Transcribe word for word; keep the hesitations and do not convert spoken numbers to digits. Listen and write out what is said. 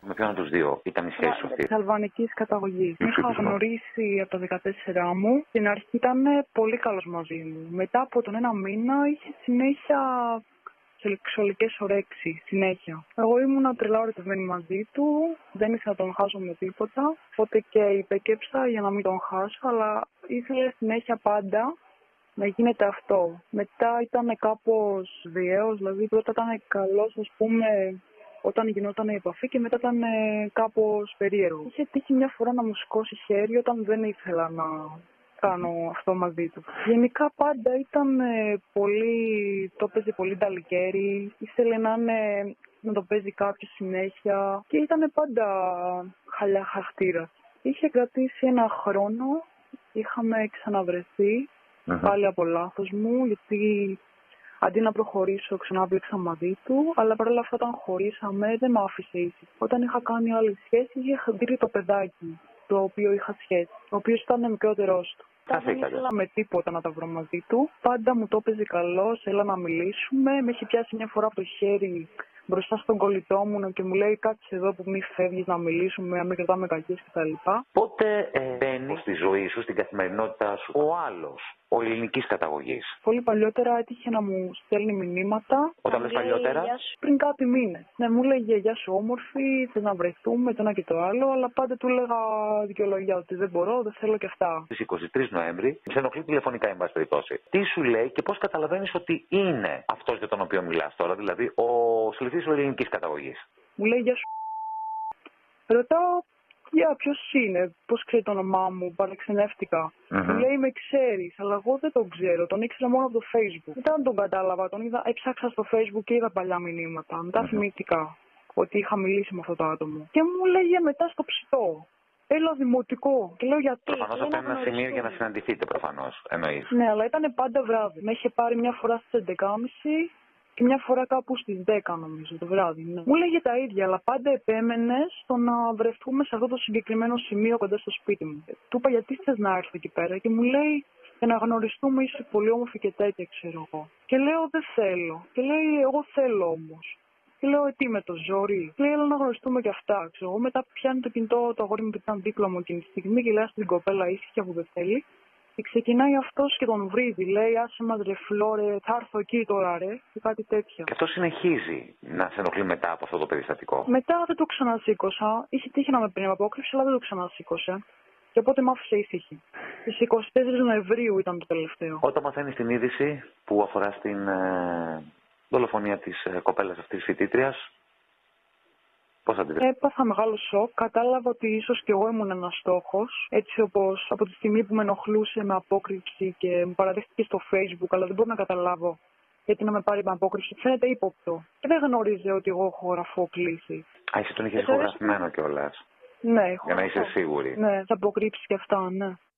Με ποιον από τους δύο ήταν η σχέση σου αυτή? Της αλβανικής καταγωγής. Είχα γνωρίσει από τα δεκατέσσερα μου. Στην αρχή ήταν πολύ καλός μαζί μου. Μετά από τον ένα μήνα είχε συνέχεια σεξουαλικές ορέξεις. Συνέχεια. Εγώ ήμουν τρελά ερωτευμένη μαζί του. Δεν ήθελα να τον χάσω με τίποτα. Οπότε και υπεκέψα για να μην τον χάσω. Αλλά ήθελε συνέχεια πάντα να γίνεται αυτό. Μετά ήταν κάπως βιαίος. Δηλαδή πρώτα ήταν καλός, ας πούμε, όταν γινόταν η επαφή και μετά ήταν κάπως περίεργο. Είχε τύχει μια φορά να μου σηκώσει χέρι όταν δεν ήθελα να κάνω αυτό μαζί του. Γενικά πάντα ήταν πολύ, το παίζει πολύ ταλικέρι, ήθελε να, είναι, να το παίζει κάποιο συνέχεια και ήταν πάντα χαλιά χαρακτήρα. Είχε κρατήσει ένα χρόνο, είχαμε ξαναβρεθεί, uh-huh. πάλι από λάθος μου, γιατί αντί να προχωρήσω, ξανά μπλέξα μαζί του, αλλά παρόλα αυτά όταν χωρίσαμε δεν με άφησε ήσυχη. Όταν είχα κάνει άλλη σχέση, είχε χτύρει το παιδάκι, το οποίο είχα σχέση, ο οποίος ήταν μικρότερός του. Δεν ήθελα με τίποτα να τα βρω μαζί του. Πάντα μου το έπαιζε καλός, έλα να μιλήσουμε. Με είχε πιάσει μια φορά από το χέρι μπροστά στον κολλητό μου και μου λέει κάτσε εδώ που μη φεύγεις να μιλήσουμε, να μην κρατάμε κακές κτλ. Πότε ε, μπαίνει στη ζωή σου, στην καθημερινότητά σου, ο άλλος, ο ελληνικής καταγωγής? Πολύ παλιότερα έτυχε να μου στέλνει μηνύματα. Όταν λες παλιότερα? Πριν κάτι μήνες. Ναι, μου λέγε γεια σου όμορφη, θες να βρεθούμε, το ένα και το άλλο, αλλά πάντα του έλεγα δικαιολογία ότι δεν μπορώ, δεν θέλω και αυτά. Στις είκοσι τρεις Νοέμβρη, σε ενοχλεί τηλεφωνικά, εν πάση περιπτώσει. Τι σου λέει και πώς καταλαβαίνεις ότι είναι αυτός για τον οποίο μιλάς τώρα, δηλαδή ο συλληφθής ελληνικής καταγωγής? Μου λέει γεια σου. Ρωτάω, για ποιος είναι, πώς ξέρει το όνομά μου, παρεξενεύτηκα. Mm-hmm. Μου λέει με ξέρεις, αλλά εγώ δεν τον ξέρω, τον ήξερα μόνο από το Facebook. Μετά τον κατάλαβα, τον είδα, έψαξα στο Facebook και είδα παλιά μηνύματα. Μετά mm-hmm. θυμήθηκα ότι είχα μιλήσει με αυτό το άτομο. Και μου λέγε μετά στο ψητό, έλα δημοτικό. Και λέω γιατί. Προφανώς αυτό είναι ένα σημείο για να συναντηθείτε, προφανώς, εννοείς. Ναι, αλλά ήταν πάντα βράδυ. Με είχε πάρει μια φορά στις έντεκα και μισή. Και μια φορά κάπου στις δέκα νομίζω το βράδυ. Ναι. Μου λέγε τα ίδια, αλλά πάντα επέμενε στο να βρεθούμε σε αυτό το συγκεκριμένο σημείο κοντά στο σπίτι μου. Του είπα γιατί θες να έρθω εκεί πέρα και μου λέει για να γνωριστούμε, είσαι πολύ όμορφη και τέτοια, ξέρω εγώ. Και λέω δεν θέλω. Και λέει εγώ θέλω όμως. Και λέω τι με το ζόρι. Και λέει έλα να γνωριστούμε και αυτά, ξέρω εγώ. Μετά πιάνει το κινητό το αγόρι μου που ήταν δίπλα μου εκείνη τη στιγμή και λέει στην κοπέλα ήσυχια που δεν θέλει. Και ξεκινάει αυτός και τον βρίζει. Λέει, άσε μας ρε φλόρε, θα έρθω εκεί τώρα ρε, και κάτι τέτοια. Και αυτό συνεχίζει να σε ενοχλεί μετά από αυτό το περιστατικό? Μετά δεν το ξανασήκωσα. Είχε τύχει να με πριν απόκρυψη, αλλά δεν το ξανασήκωσε. Και οπότε μ' άφησε ήσυχη. Στις είκοσι τέσσερις Νοεμβρίου ήταν το τελευταίο. Όταν μαθαίνεις την είδηση που αφορά στην ε, δολοφονία της ε, κοπέλας αυτής της φοιτήτριας, πώς αντιδρά? Έπαθα μεγάλο σοκ. Κατάλαβα ότι ίσως και εγώ ήμουν ένας στόχος. Έτσι όπως από τη στιγμή που με ενοχλούσε με απόκρυψη και μου παραδέχτηκε στο Facebook, αλλά δεν μπορώ να καταλάβω γιατί να με πάρει με απόκρυψη. Φαίνεται ύποπτο. Και δεν γνώριζε ότι εγώ έχω γραφώ κλίση. Α, εσύ τον είχες ηχογραφημένο κιόλας. Ναι, έχω. Για να είσαι σίγουρη. Ναι, θα αποκρύψει και αυτά, ναι.